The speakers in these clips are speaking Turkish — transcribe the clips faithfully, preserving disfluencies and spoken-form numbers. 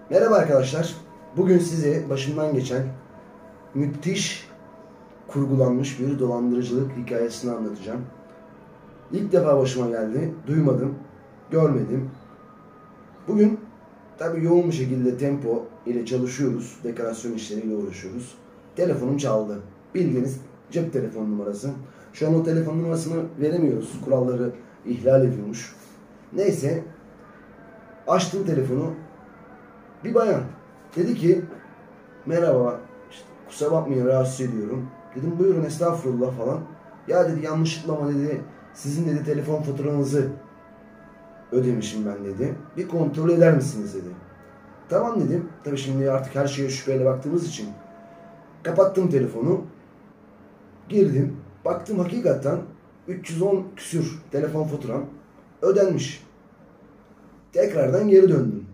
Merhaba arkadaşlar. Bugün size başımdan geçen müthiş kurgulanmış bir dolandırıcılık hikayesini anlatacağım. İlk defa başıma geldi. Duymadım, görmedim. Bugün tabii yoğun bir şekilde tempo ile çalışıyoruz. Dekorasyon işleriyle uğraşıyoruz. Telefonum çaldı. Bildiğiniz cep telefonu numarası. Şu an o telefon numarasını veremiyoruz. Kuralları ihlal ediyormuş. Neyse. Açtım telefonu. Bir bayan dedi ki merhaba işte, kusura bakmayın rahatsız ediyorum. Dedim buyurun estağfurullah falan. Ya dedi yanlışlıkla ama dedi sizin dedi telefon faturanızı ödemişim ben dedi. Bir kontrol eder misiniz dedi. Tamam dedim. Tabii şimdi artık her şeye şüpheyle baktığımız için kapattım telefonu. Girdim. Baktım hakikaten üç yüz on küsür telefon faturam ödenmiş. Tekrardan geri döndüm.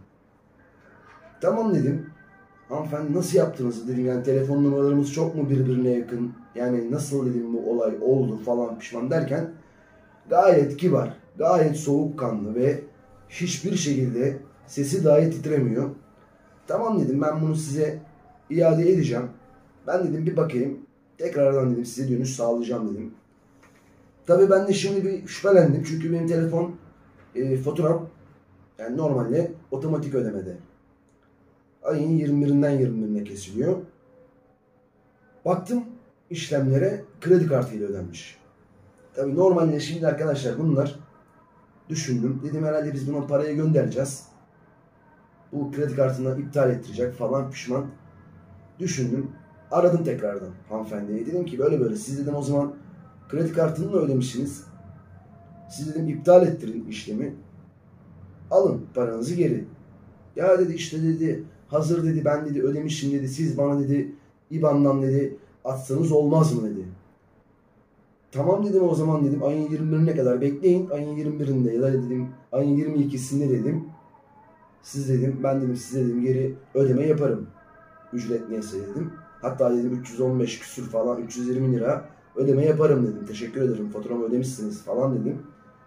Tamam dedim. Hanımefendi nasıl yaptınız dedim, yani telefon numaralarımız çok mu birbirine yakın, yani nasıl dedim bu olay oldu falan pişman derken gayet kibar, gayet soğukkanlı ve hiçbir şekilde sesi dahi titremiyor. Tamam dedim, ben bunu size iade edeceğim. Ben dedim bir bakayım, tekrardan dedim size dönüş sağlayacağım dedim. Tabii ben de şimdi bir şüphelendim çünkü benim telefon e, faturam yani normalde otomatik ödemede. Ayın yirmi birinden yirmi birine kesiliyor. Baktım işlemlere kredi kartıyla ödenmiş. Tabii normalde şimdi arkadaşlar bunlar düşündüm. Dedim herhalde biz buna parayı göndereceğiz. Bu kredi kartını iptal ettirecek falan pişman. Düşündüm. Aradım tekrardan hanımefendiye. Dedim ki böyle böyle siz dedim o zaman kredi kartını mı ödemişsiniz? Siz dedim iptal ettirin işlemi. Alın paranızı geri. Ya dedi işte dedi hazır dedi ben dedi ödemişim dedi, siz bana dedi I B A N'dan dedi atsanız olmaz mı dedi. Tamam dedim o zaman dedim ayın yirmi birine kadar bekleyin, ayın yirmi birinde ya da dedim ayın yirmi ikisinde dedim siz dedim ben dedim size dedim geri ödeme yaparım, ücret neyse dedim. Hatta dedim üç yüz on beş küsür falan üç yüz yirmi lira ödeme yaparım dedim, teşekkür ederim faturamı ödemişsiniz falan dedim.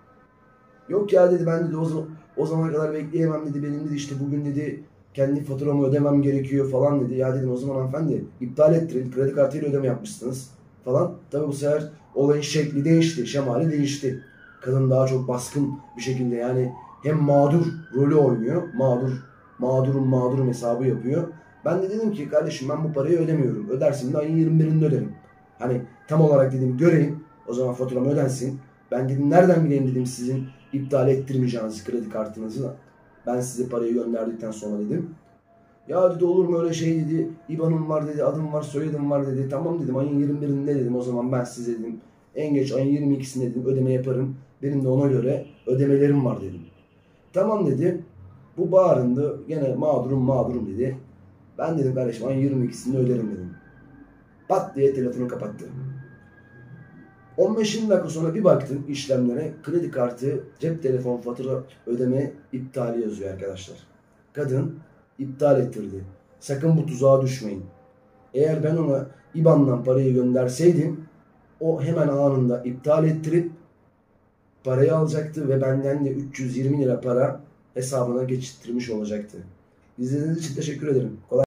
Yok ya dedi ben dedi o zaman o zamana kadar bekleyemem dedi, benim dedi işte bugün dedi kendi faturamı ödemem gerekiyor falan dedi. Ya dedim o zaman hanımefendi iptal ettirin, kredi kartıyla ödeme yapmışsınız falan. Tabi bu sefer olayın şekli değişti, şemali değişti. Kadın daha çok baskın bir şekilde yani hem mağdur rolü oynuyor, mağdur mağdurum mağdurum hesabı yapıyor. Ben de dedim ki kardeşim ben bu parayı ödemiyorum, ödersin de ayın yirmi birinde öderim. Hani tam olarak dedim göreyim o zaman faturamı ödensin. Ben dedim nereden bileyim dedim sizin iptal ettirmeyeceğiniz kredi kartınızı da. Ben size parayı gönderdikten sonra dedim. Ya dedi olur mu öyle şey dedi. I B A N'ım var dedi, adım var, soyadım var dedi. Tamam dedim ayın yirmi birinde dedim o zaman ben size dedim. En geç ayın yirmi ikisinde dedim ödeme yaparım. Benim de ona göre ödemelerim var dedim. Tamam dedi. Bu bağırındı. Gene mağdurum mağdurum dedi. Ben dedim kardeşim ayın yirmi ikisinde öderim dedim. Pat diye telefonu kapattı. on beş dakika sonra bir baktım işlemlere, kredi kartı, cep telefon fatura ödeme iptali yazıyor arkadaşlar. Kadın iptal ettirdi. Sakın bu tuzağa düşmeyin. Eğer ben ona I B A N'dan parayı gönderseydim o hemen anında iptal ettirip parayı alacaktı ve benden de üç yüz yirmi lira para hesabına geçirttirmiş olacaktı. İzlediğiniz için teşekkür ederim. Kolay